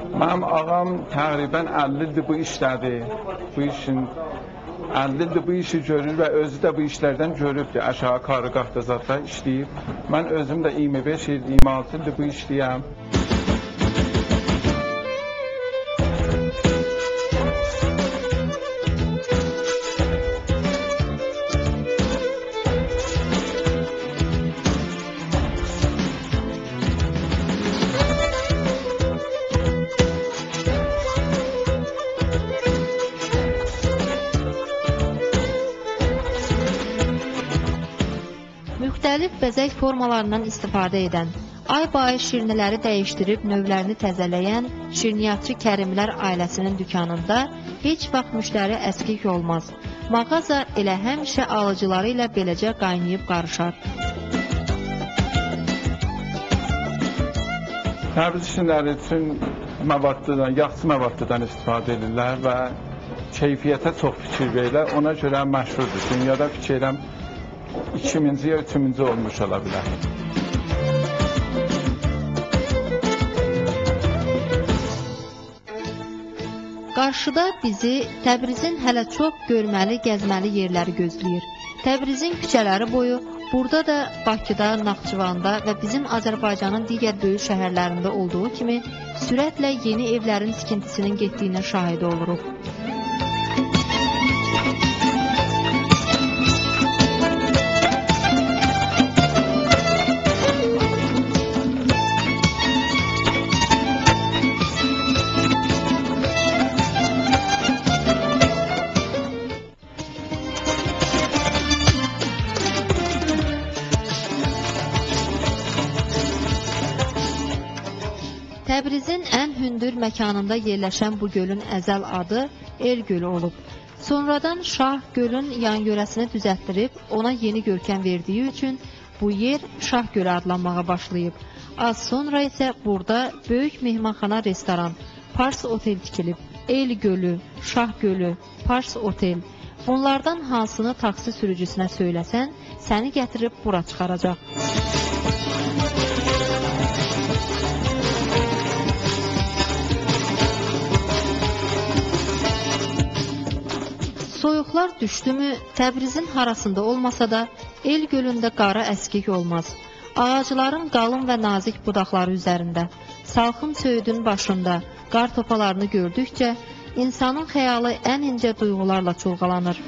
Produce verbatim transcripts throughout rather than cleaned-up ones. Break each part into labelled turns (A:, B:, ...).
A: Mənim ağam təqribən əlli ildir bu işlədir. Bu işin əlli ildir bu işi görür və özü də bu işlərdən görübdür. Aşağı karı qaxtazatda işləyib. Mən özüm də iyirmi beş il, iyirmi altı ildir bu işləyəm.
B: Müxtəlif bəzək formalarından istifadə edən, ay-bay şirniləri dəyişdirib növlərini təzələyən şirniyyatçı Kərimlər ailəsinin dükanında heç vaxt müştəri əskik olmaz. Mağaza elə həmişə alıcıları ilə beləcə qaynayıb qarışar.
A: Təbriz işləri üçün məvaddıdan, yaxşı məvaddıdan istifadə edirlər və keyfiyyətə çox fikir verirlər. Ona görə məşhurdur. Dünyada fikirəm ikinci ya üçüncü olmuş ola bilər.
B: Qarşıda bizi Təbrizin hələ çox görməli, gəzməli yerləri gözləyir. Təbrizin küçələri boyu, burada da Bakıda, Naxçıvanda və bizim Azərbaycanın digər böyük şəhərlərində olduğu kimi sürətlə yeni evlərin tikintisinin getdiyinə şahid oluruq. Təbrizin ən hündür məkanında yerləşən bu gölün əzəl adı El Gölü olub. Sonradan Şah gölün yan-yörəsini düzəltdirib, ona yeni görkəm verdiyi üçün bu yer Şah Gölü adlanmağa başlayıb. Az sonra isə burada böyük mehmanxana restoran, Pars Otel tikilib. El Gölü, Şah Gölü, Pars Otel. Bunlardan hansını taksi sürücüsünə söyləsən, səni gətirib bura çıxaracaq. Soyuqlar düşdümü, Təbrizin harasında olmasa da, El gölündə qara əskik olmaz. Ağacların qalın və nazik budaqları üzərində, salxım söyüdün başında, qar topalarını gördükcə, insanın xəyalı ən incə duyğularla çulğalanır.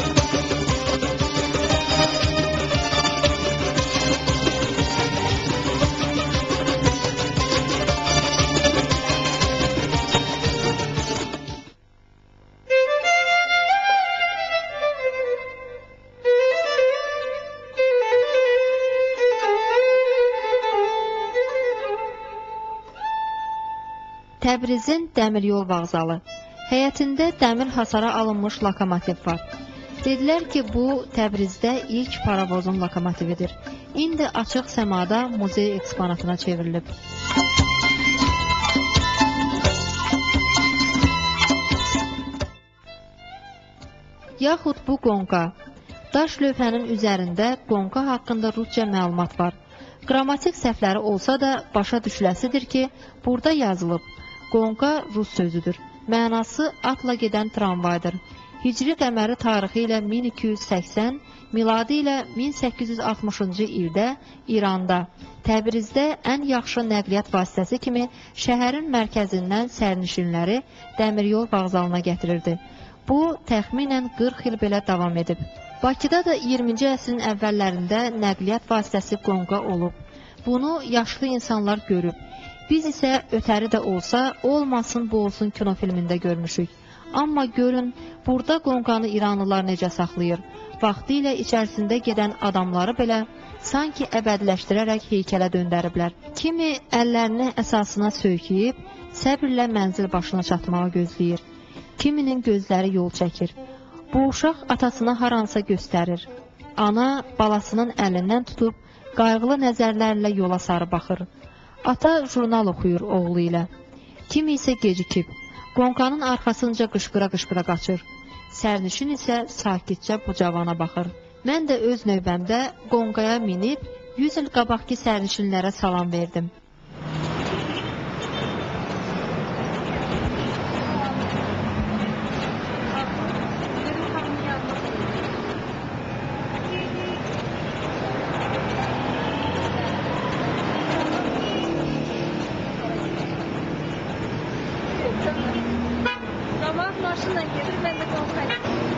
B: Təbrizin dəmiryol vağzalı. Həyətində dəmir hasara alınmış lokomotiv var. Dedilər ki, bu Təbrizdə ilk paravozun lokomotividir. İndi açıq səmada muzey eksponatına çevrilib. Yaxud bu qonqa. Daş lövhənin üzərində qonqa haqqında rusca məlumat var. Qrammatik səhvləri olsa da başa düşüləsidir ki, burada yazılıb. Qonqa rus sözüdür. Mənası atla gedən tramvaydır. Hicri qəməri tarixi ilə min iki yüz səksən, miladi ilə min səkkiz yüz altmışıncı ildə İranda, Təbrizdə ən yaxşı nəqliyyat vasitəsi kimi şəhərin mərkəzindən sərnişinləri dəmiryol vağzalına gətirirdi. Bu, təxminən qırx il belə davam edib. Bakıda da iyirminci əsrin əvvəllərində nəqliyyat vasitəsi qonqa olub. Bunu yaşlı insanlar görüb. Biz isə ötəri də olsa, olmasın bu olsun kinofilmində görmüşük. Amma görün, burada qonqanı İranlılar necə saxlayır. Vaxtı ilə içərisində gedən adamları belə sanki əbədiləşdirərək heykələ döndəriblər. Kimi əllərini əsasına söykəyib, səbirlə mənzil başına çatmağı gözləyir. Kiminin gözləri yol çəkir. Bu uşaq atasına haransa göstərir. Ana balasının əlindən tutub, qayğılı nəzərlərlə yola sarı baxır. Ata jurnal oxuyur oğlu ilə. Kimi isə gecikib. Qonqanın arxasınca qışqıra-qışqıra qaçır. Sərnişin isə sakitcə bu cavana baxır. Mən də öz növbəmdə qonqaya minib, yüz il qabaqki sərnişinlərə salam verdim.
C: Camaat maşınla gelir, ben de Qonkaya.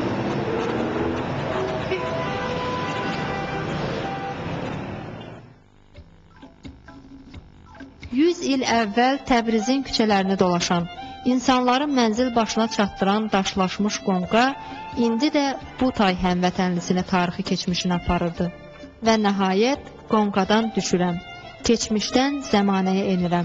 B: yüz il əvvəl Təbrizin küçələrini dolaşan, insanları mənzil başına çatdıran daşlaşmış Qonqa, indi də bu tay həmvətənlisini tarixi keçmişinə aparırdı. Və nəhayət Qonqadan düşürəm, keçmişdən zəmanəyə enirəm.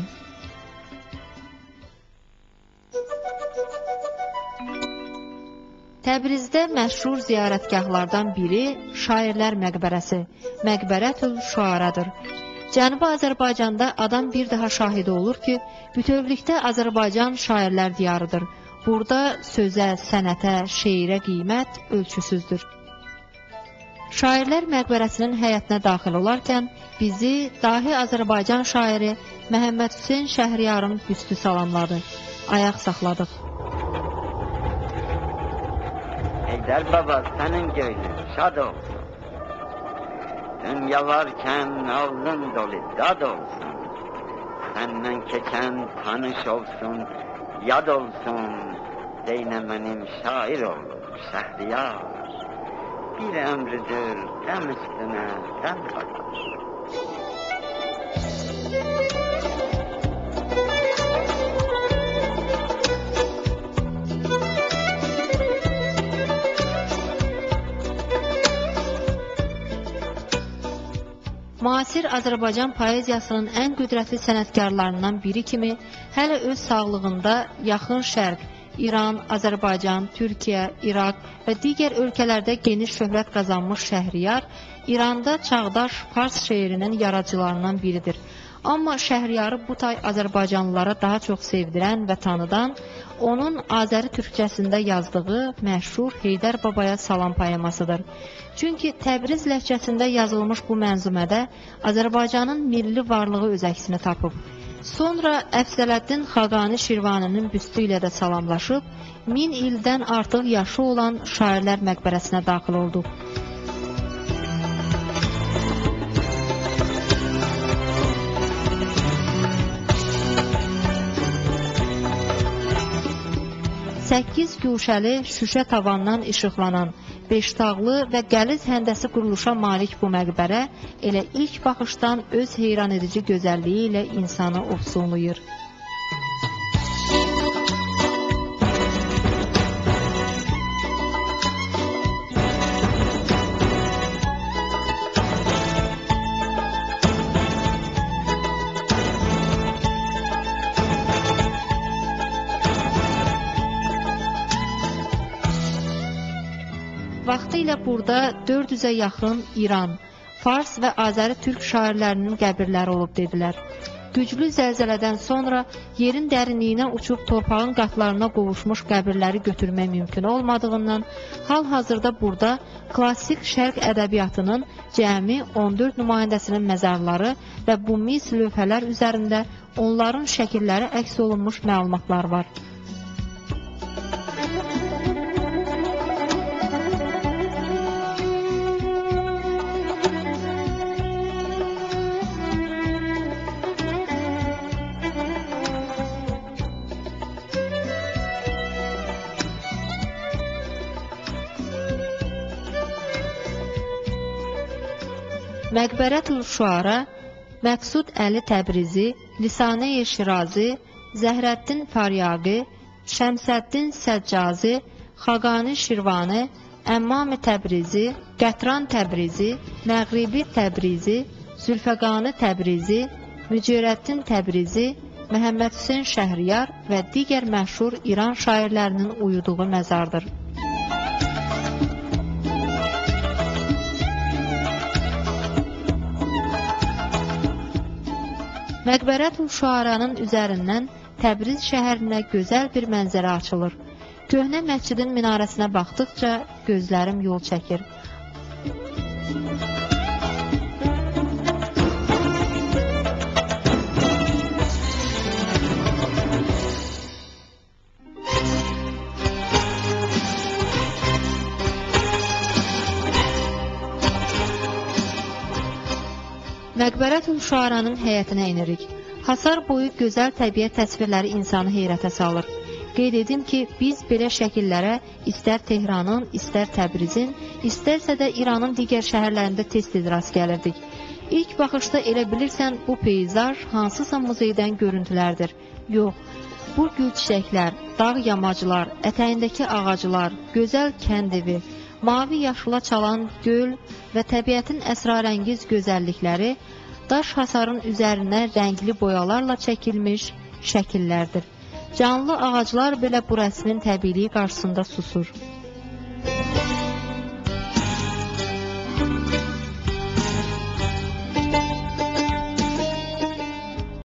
B: Təbrizdə məşhur ziyarətgahlardan biri Şairlər Məqbərəsi, Məqbərətül Şuaradır. Cənubi Azərbaycanda adam bir daha şahidi olur ki, bütövlükdə Azərbaycan şairlər diyarıdır. Burada sözə, sənətə, şeirə qiymət ölçüsüzdür. Şairlər Məqbərəsinin həyətinə daxil olarkən bizi dahi Azərbaycan şairi Məhəmməd Hüseyn Şəhriyarın büstü salamladı. Ayaq saxladıq.
D: Heydər baba, sənin göylün şad olsun. Dünya varken ağzın dolu dad olsun. Senden keçen tanış olsun, yad olsun. Deyne benim şair olur, Şəhriyar. Bir ömrüdür dem üstüne dem bakar.
B: Müasir Azərbaycan poeziyasının ən qüdrətli sənətkarlarından biri kimi hələ öz sağlığında yaxın şərq, İran, Azərbaycan, Türkiyə, İraq və digər ölkələrdə geniş şöhrət qazanmış Şəhriyar, İranda çağdaş fars şeirinin yaradıcılarından biridir. Amma Şəhriyarı bu tay Azərbaycanlılara daha çox sevdirən və tanıdan, onun Azəri türkçəsində yazdığı məşhur Heydər Babaya salam poemasıdır. Çünki Təbriz ləhcəsində yazılmış bu mənzumədə Azərbaycanın milli varlığı öz əksini tapıb. Sonra Əfzələddin Xaqani Şirvaninin büstü ilə də salamlaşıb, min ildən artıq yaşı olan Şairlər Məqbərəsinə daxil oldu. Səkkiz güşəli şüşə tavandan işıqlanan, beştağlı və qəliz həndəsi quruluşa malik bu məqbərə elə ilk baxışdan öz heyran edici gözəlliyi ilə insanı ofsunlayır. Vaxtilə burada dörd yüzə yaxın İran, Fars və Azəri türk şairlərinin qəbirləri olub dedilər. Güclü zəlzələdən sonra yerin dərinliyinə uçub torpağın qatlarına qovuşmuş qəbirləri götürmək mümkün olmadığından, hal-hazırda burada klassik şərq ədəbiyyatının cəmi on dörd nümayəndəsinin məzarları və bu mis lövhələr üzərində onların şəkilləri əks olunmuş məlumatlar var. Məqbərətül Şuara, Məqsud Əli Təbrizi, Lisanə-i Şirazi, Zəhrəddin Faryaqi, Şəmsəddin Səccazi, Xaqani Şirvani, Əmmam-ı Təbrizi, Qətran Təbrizi, Məğribi Təbrizi, Zülfəqani Təbrizi, Mücərrəddin Təbrizi, Məhəmməd Hüseyn Şəhriyar və digər məşhur İran şairlərinin uyuduğu məzardır. Məqbərətül Şuaranın üzərindən Təbriz şəhərinə gözəl bir mənzərə açılır. Köhnə məscidin minarəsinə baxdıqca gözlərim yol çəkir. Məqbərətül Şuaranın həyətinə enirik. Hasar boyu gözəl təbiət təsvirləri insanı heyrətə salır. Qeyd edim ki, biz belə şəkillərə istər Tehranın, istər Təbrizin, istərsə də İranın digər şəhərlərində tez-tez rast gəlirdik. İlk baxışda elə bilirsən, bu peyzaj hansısa muzeydən görüntülərdir. Yox, bu gül çiçəklər, dağ yamaclar, ətəyindəki ağaclar, gözəl kəndivi, mavi yaşıla çalan göl və təbiətin əsrarəngiz gözəllikləri daş hasarın üzərinə rəngli boyalarla çəkilmiş şəkillərdir. Canlı ağaclar belə bu rəsmin təbiiliyi qarşısında susur.